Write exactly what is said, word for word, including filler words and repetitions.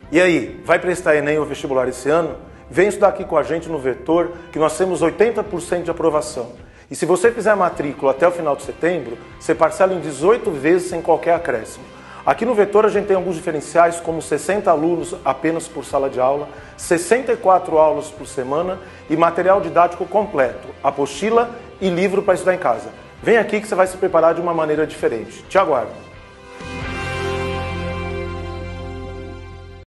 E aí, vai prestar Enem ou vestibular esse ano? Vem estudar aqui com a gente no Vetor, que nós temos oitenta por cento de aprovação. E se você fizer a matrícula até o final de setembro, você parcela em dezoito vezes sem qualquer acréscimo. Aqui no Vetor a gente tem alguns diferenciais, como sessenta alunos apenas por sala de aula, sessenta e quatro aulas por semana e material didático completo, apostila e livro para estudar em casa. Vem aqui que você vai se preparar de uma maneira diferente. Te aguardo!